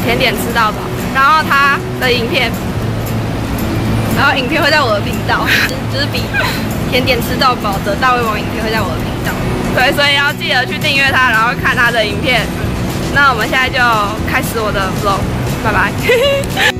甜点吃到饱，然后他的影片，然后影片会在我的频道，就是比甜点吃到饱的大胃王影片会在我的频道。对，所以要记得去订阅他，然后看他的影片。那我们现在就开始我的 vlog， 拜拜。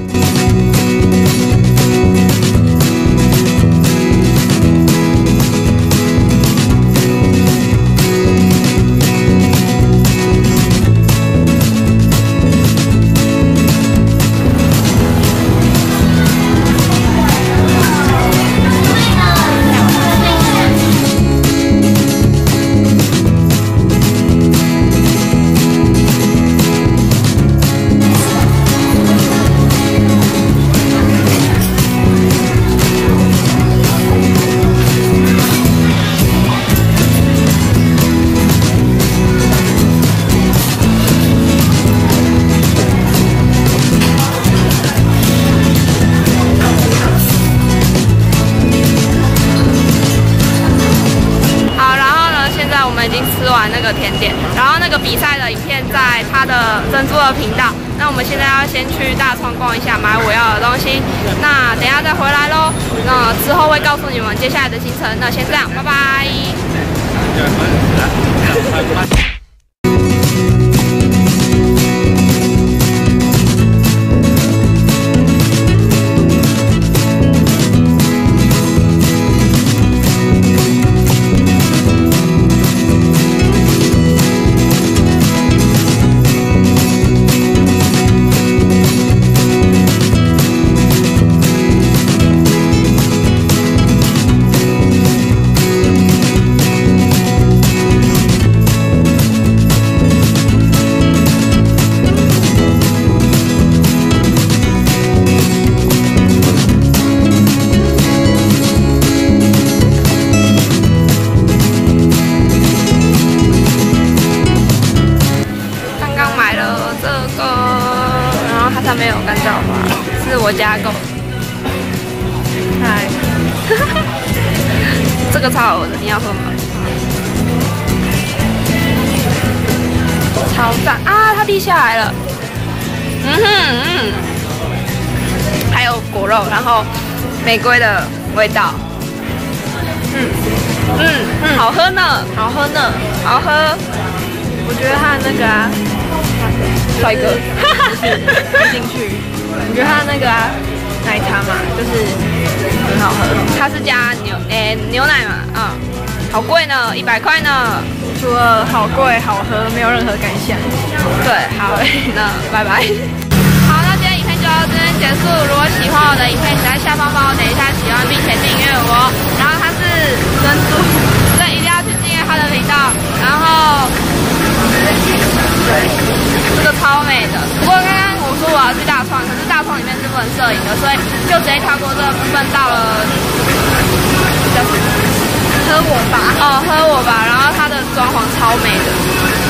已经吃完那个甜点，然后那个比赛的影片在他的珍珠的频道。那我们现在要先去大创逛一下，买我要的东西。那等一下再回来咯。那之后会告诉你们接下来的行程。那先这样，拜拜。上面有干燥花，是我加购。嗨，这个超好喝的，你要喝吗？超赞啊！它滴下来了。还有果肉，然后玫瑰的味道。好喝呢，好喝呢，好喝。我觉得它的那个啊。帅哥，就是进去。我觉得它那个奶茶嘛，就是很好喝。它是加牛奶嘛，好贵呢，100块呢。除了好贵好喝，没有任何感想。对，好，那拜拜。好，那今天影片就到这边结束。如果喜欢我的影片，请在下方帮我点一下喜欢，并且订阅我。然后它是珍珠，对，一定要去订阅他的频道。然后。对，这个超美的。不过刚刚我说我要去大创，可是大创里面是不能摄影的，所以就直接跳过这个部分，到了叫什么？喝我吧。喝我吧。然后它的装潢超美的。